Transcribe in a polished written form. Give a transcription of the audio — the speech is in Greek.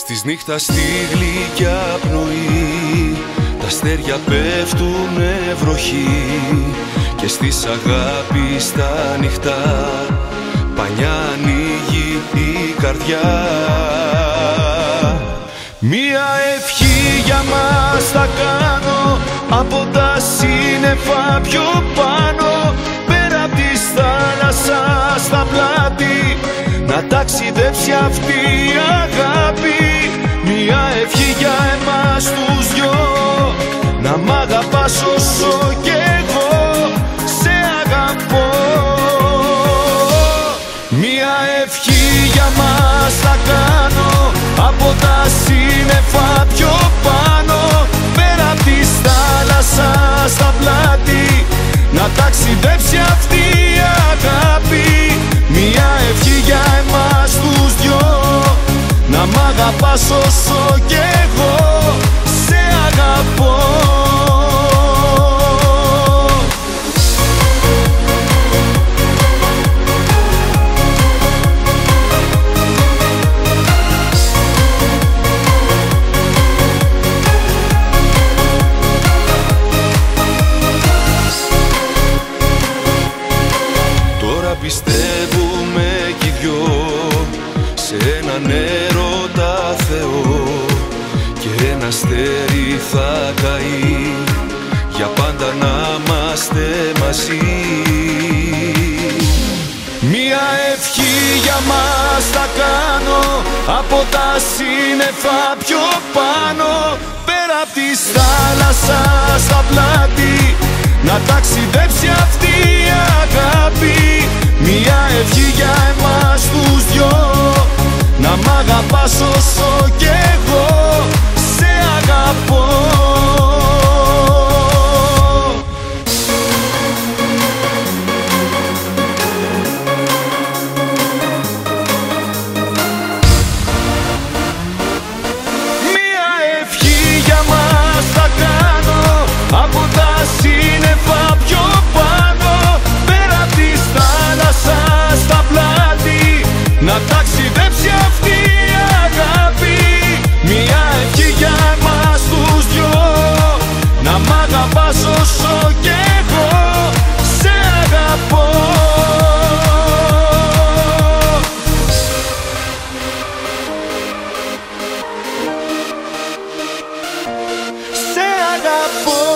Στις νύχτα στη γλυκιά πνοή τα αστέρια πέφτουνε βροχή και στις αγάπης τα νυχτά πανιά ανοίγει η καρδιά. Μία ευχή για μας θα κάνω από τα σύννεφα πιο πάνω, πέρα απ' της θάλασσας στα πλάτη, να ταξιδέψει αυτή η αγάπη. Μία ευχή για εμάς τους δυο, να μ' αγαπάς όσο κι εγώ σε αγαπώ. Μία ευχή για μας θα κάνω από τα σύννεφα πιο πάνω, πέρα απ' της θάλασσας στα πλάτη, να ταξιδέψει αυτή η αγάπη. Μία ευχή για εμάς τους δυο, να μ' αγαπάς όσο κι εγώ σε αγαπώ. Πιστεύουμε κι οι δυο σε έναν έρωτα Θεό, και ένα αστέρι θα καεί για πάντα να είμαστε μαζί. Μία ευχή για μας θα κάνω από τα σύννεφα πιο πάνω, πέρα απ' της θάλασσας στα πλάτη, να ταξιδέψει αυτή η αγάπη. Μία ευχή για εμάς τους δυο, να μ' αγαπάς όσο κι εγώ σε αγαπώ. Μία ευχή για μας θα κάνω από τα σύννεφα πιο πάνω, πέρα απ' της θάλασσας στα πλάτη, να ταξιδέψει αυτή η αγάπη. Μία ευχή για εμάς τους δυο, να μ' αγαπάς όσο κι εγώ σε αγαπώ. Σε αγαπώ.